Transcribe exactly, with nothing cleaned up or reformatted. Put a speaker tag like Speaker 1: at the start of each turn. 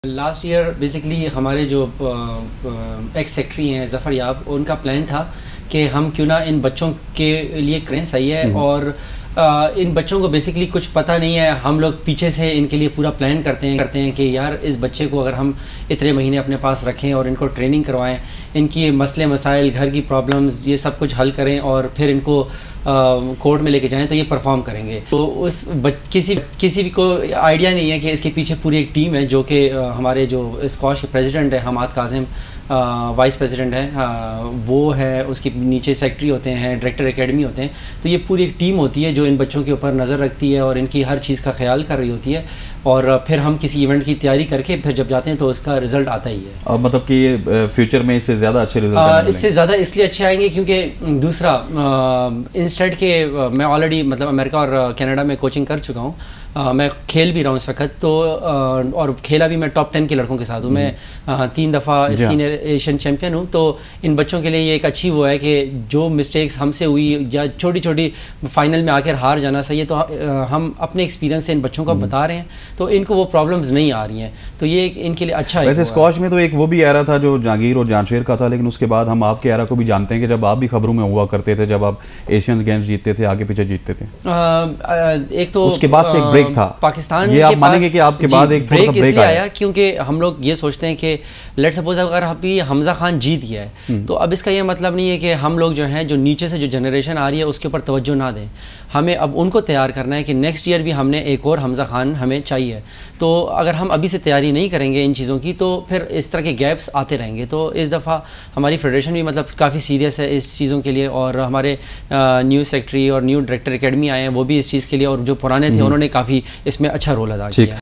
Speaker 1: Last year basically ہمارے جو x secretary ہیں ظفر یاب، ان کا پلان تھا کہ ہم کیوں نہ ان بچوں کے لیے کریں، صحیح ہے، اور ان بچوں کو بیسکلی کچھ پتہ نہیں ہے، ہم لوگ پیچھے سے ان کے لیے پورا پلان کرتے ہیں کرتے ہیں کہ یار اس بچے کو اگر ہم اتنے مہینے اپنے پاس رکھیں اور ان کو ٹریننگ کروائیں، ان کی مسئلے مسائل، گھر کی پرابلمز، یہ سب کچھ حل کریں اور پھر ان کو کورٹ میں لے کے جائیں تو یہ پرفارم کریں گے. تو اس کسی کسی بھی کو آئیڈیا نہیں ہے کہ اس کے پیچھے پوری ایک ٹیم ہے، جو کہ ہمارے جو اسکواش کے پریزیڈنٹ ہیں حماد کاظم، وائس پریزیڈنٹ ہیں وہ ہے، اس کے نیچے سیکٹری ہوتے ہیں، ڈائریکٹر اکیڈمی ہوتے ہیں. تو یہ پوری ایک ٹیم ہوتی ہے جو ان بچوں کے اوپر نظر رکھتی ہے اور ان کی ہر چیز کا خیال کر رہی ہوتی ہے، اور پھر ہم کسی ایونٹ کی تیاری کر کے پھر جب جاتے ہیں تو اس کا رزلٹ آتا ہی ہے.
Speaker 2: اور مطلب کہ یہ فیوچر میں اس سے زیادہ اچھے رزلٹ
Speaker 1: اس سے زیادہ اس لیے اچھے آئیں گے کیونکہ دوسرا انسٹیڈ کے میں آلریڈی مطلب امریکہ اور کینیڈا میں کوچنگ کر چکا ہوں، میں کھیل بھی رہا ہوں اس وقت، تو اور کھیلا بھی میں ٹاپ ٹین کے لڑکوں کے ساتھ ہوں، میں تین دفعہ سینئر ایشین چیمپئن ہوں. تو ان بچوں کے لیے یہ ایک اچھی وہ ہے کہ جو مسٹیکس ہم سے ہوئی یا چھوٹی چھوٹی فائنل میں آ کر ہار جانا صحیح ہے، تو ہم اپنے ایکسپیرینس سے ان بچوں کو بتا رہے ہیں تو ان کو وہ پرابلمز نہیں آ رہی ہیں، تو یہ ان کے لیے اچھا ہے.
Speaker 2: ویسے اسکواش میں تو ایک وہ بھی ایرا تھا جو جہانگیر اور جانشیر کا تھا، لیکن اس کے بعد ہم آپ کے ایرا کو بھی جانتے ہیں کہ جب آپ بھی خبروں میں ہوا کرتے تھے، جب آپ ایشین گیمز جیتتے تھے، آگے پیچھے جیتتے تھے.
Speaker 1: ایک تو
Speaker 2: اس کے بعد سے ایک بریک تھا
Speaker 1: پاکستان
Speaker 2: یہ آپ مانیں گے کہ آپ کے بعد ایک
Speaker 1: بریک اس لیے آیا کیونکہ ہم لوگ یہ سوچتے ہیں کہ لیٹ سپوز اگر ابھی حمزہ خان جیت گیا ہے تو اب اس کا یہ مطلب نہیں ہے کہ ہم لوگ جو ہیں جو نیچے سے جو جنریشن آ رہی ہے اس کے اوپر توجہ نہ دیں، ہمیں اب ان کو تیار کرنا ہے کہ نیکسٹ ایئر بھی ہم نے ایک اور حمزہ خان ہمیں چاہیے. تو اگر ہم ابھی سے تیاری نہیں کریں گے ان چیزوں کی تو پھر اس طرح کے گیپس آتے رہیں گے. تو اس دفعہ ہماری فیڈریشن بھی مطلب کافی سیریس ہے اس چیزوں کے لیے، اور ہمارے نیو سیکٹری اور نیو ڈائریکٹر اکیڈمی آئے ہیں وہ بھی اس چیز کے لیے، اور جو پرانے تھے انہوں نے کافی اس میں اچھا رول ادا کیا.